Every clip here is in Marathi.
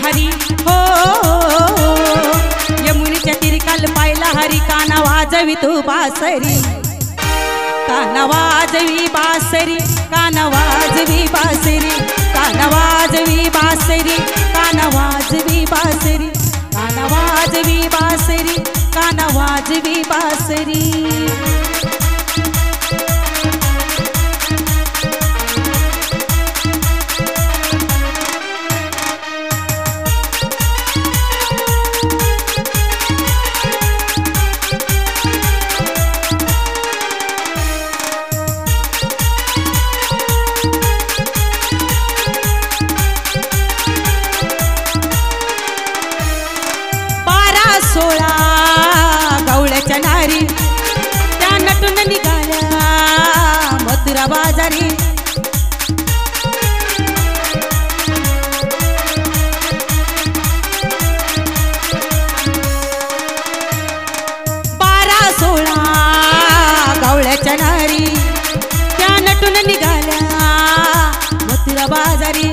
हरी हो, यमुनेच्या तीरी काल पाहिला हरी, काना वाजवी तू बासरी, काना वाजवी बासरी, काना वाजवी बासरी, काना वाजवी बासरी, काना वाजवी बासरी, काना वाजवी बासरी, काना वाजवी बासरी। सोळा गवळ्याच्या नारी त्या नटून निघाल्या मथुरा बाजारी, बारा सोळा गवळ्याच्या नारी त्या नटून निघाल्या मथुरा बाजारी।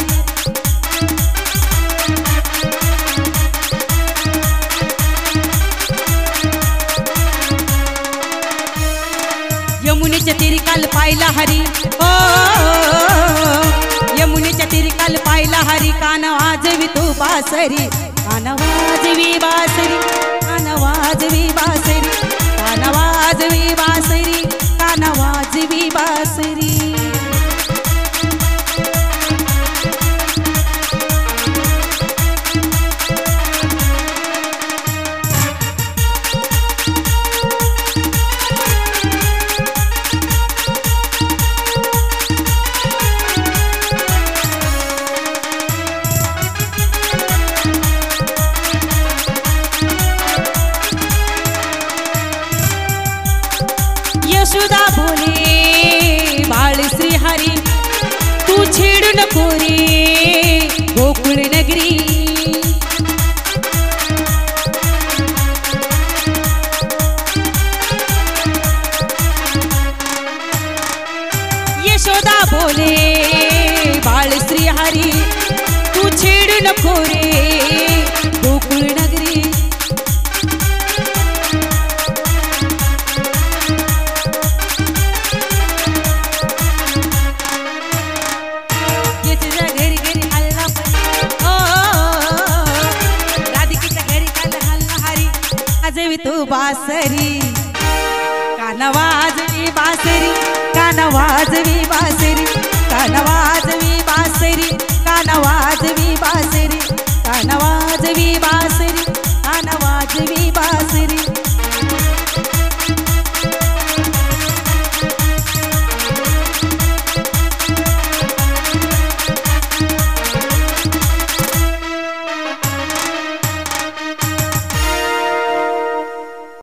यमुनेच्या तीरी काल पाहिला हरी हो, यमुनेच्या तीरी काल पाहिला हरी, काना वाजवी तू बासरी, काना वाजवी बासरी, काना वाजवी बासरी, काना वाजवी बासरी, काना वाजवी बासरी। यशोदा बोले बाळ श्री हरी, तू छेडू नको रे गोकुळ नगरी, यशोदा बोले बाळ श्री हरी, तू छेडू नको रे गोकुळ नगरी। वाजवी तू बासरी, काना वाजवी बासरी, काना वाजवी बासरी, काना वाजवी बासरी, काना वाजवी